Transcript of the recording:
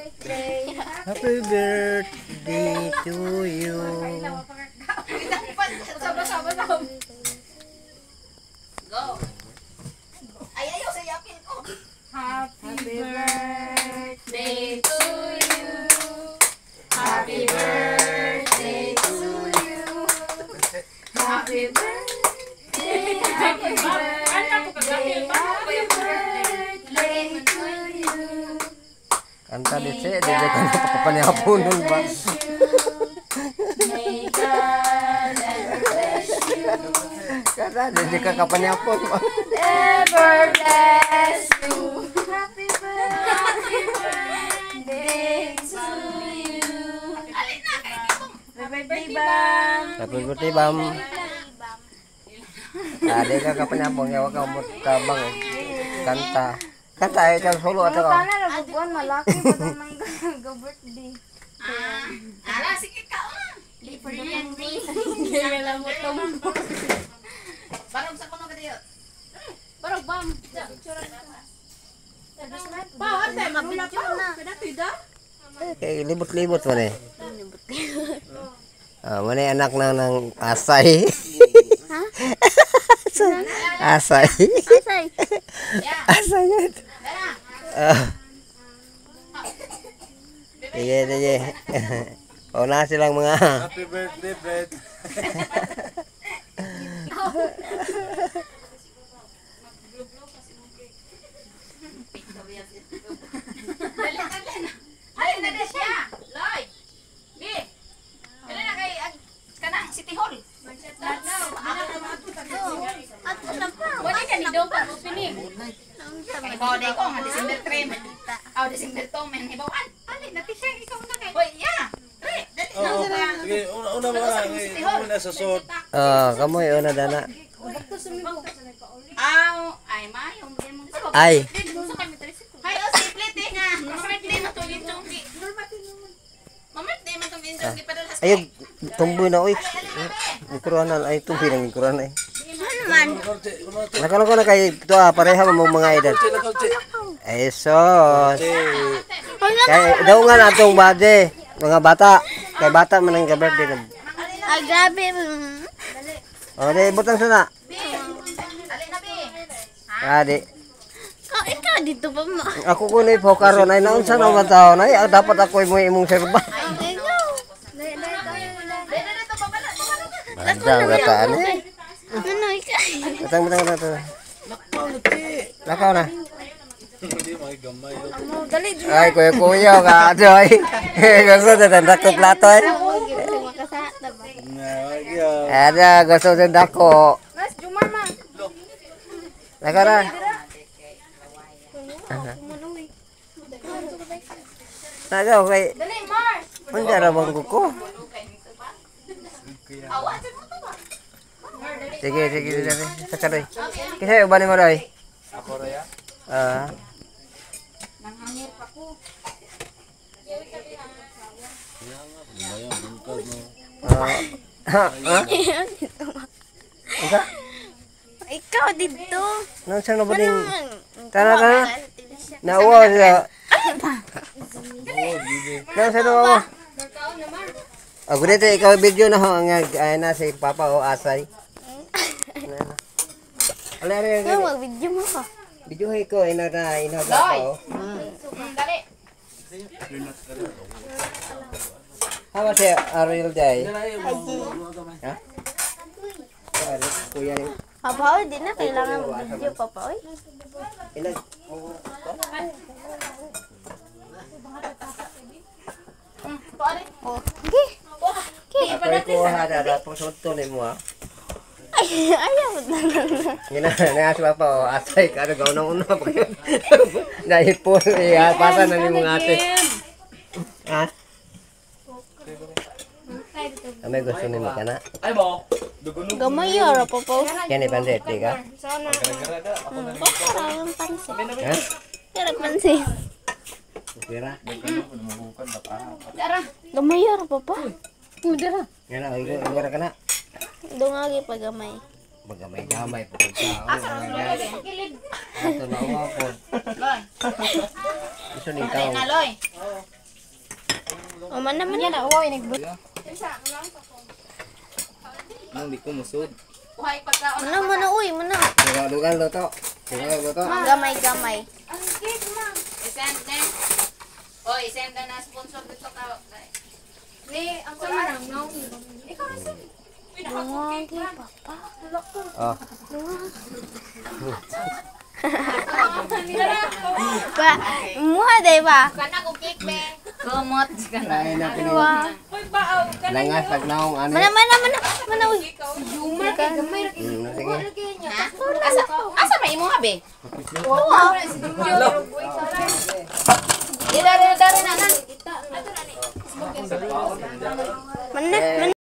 Happy birthday to you. Go. Ay, ayaw sa yapin ko. Happy birthday to you. Happy birthday to you. Happy birthday. Happy birthday. Happy birthday to you. Kanta di sini, dia kan kapan-kapan ba? May God ever bless you. Kata dia kapan-kapan ba? Ever bless you. Happy birthday to you. Alin na kayo. Happy birthday, Bam. Happy birthday, Bam. Ada ka kapan-kapan ya waka mo tabang kanta. Kanta ay ka solo ato ka. Paano nabubuan malaki ba nang birthday? Ala, sige ka. Di for you and me. Kaya mo tong. Barog sa kuno ka diyo. Barog Bam. Pa, ate, mabila pa na. Kada Kay libot-libot man eh. Ah, mana anak ng asay. Ha? Asay. Asay. Asay. Ah. Sige. O na silang mga Happy birthday, Brad. Alin na din siya. Loy. Bi. Kailan na kay kanang City Hall. Ato na pa. Wala ka ni daw pa opening. Ibaw day ko nga December 3. Aw December 2 men ibawan. Alin na siya ikaw na kay. Hoy, ya. Tre, dali na Oo, sila. sige, una mo na. Una sa suot. kamoy una dana. Aw, ay mayo mo mo. Ay. Hay o split eh nga. Mamit din mo tong injong. Mamit din mo tong injong padala. Ayun, tumboy na oy. Ikuranan ay tumboy nang ikuranan ay. Naman. Nakalo ko na kay to pareha mo mga edad. Ay sos. Kay daw nga natong bade, mga bata. Kay bata man ang birthday ka. Ay, grabe. O di butang sana. Alin na bi. Adi. Ikaw dito pa mo. Ako ko ni pokaron ay naunsa na mataon ay dapat ako mo imong serba. Ikaw. Dali to babala. Andang gataan eh. Ano ikaw? Batang. Lakaw na. Hindi makigamay. Dali. Ay kuya ka adoy. Gusto na dako plato eh. Makasata ba? Ada gusto na dako. Mas, Jumar ma. Lakaw na. Tagaw kay Dali, Mar. unda ra bang ko. Awan sa mo to ba? Sige. Sakadoy. Kisa ubani mo doy. Ako raya. Ah. Nanghangir pa ko. Ika? Ikaw dito. Nang sa nabaling Tana. Nauwa siya. Nang sa nawa. Ako dito ikaw video na ho ang na si Papa o Asay. Alere Ikaw, mag-video mo ka. video ko ina Papa o. Dali. Hawa si Ariel Day. Ha? Kuya ni. Papa, di na kailangan mag-video, Papa. Ina. Tuari. Oh, okay. Ako ko hada pusunto ni mo ha. Ay, ayaw na lang. Gina na si Papa o Asay ka gaw na una pa. Dahil po pasa na ni mga ate. Ha? Kami gusto ni mo kana. Ay mo. Dugunog. Gamay yara, Papa. Yan ni pansit ka. Sana. Parang pansin. Ha? Kaya pansin. Pira. Dara. Gamay yara, Papa. Dara. Yan na igora kana. Dungagi pa gamay. Magamay po sa. Kilid. Ato na ako. Loy. Gusto ni Dali tao. na, Loy. O man naman yan. Nang di ko musod. Buhay pagkaon. Mana uy, mana. Dugan luto. Dugan luto. Gamay. I-send na. Oh, i-send na sponsor dito ka. Ni, ang kulang. Ikaw na send. Dungagi, papa. Oh. Pa, muha day ba? Kana ko cake be. Kumot ka na. Ay na pini. Wah. Langas pag naong ano. Mana uy. Sige. Ha? Asa may imo be? Dara na nan. Mana?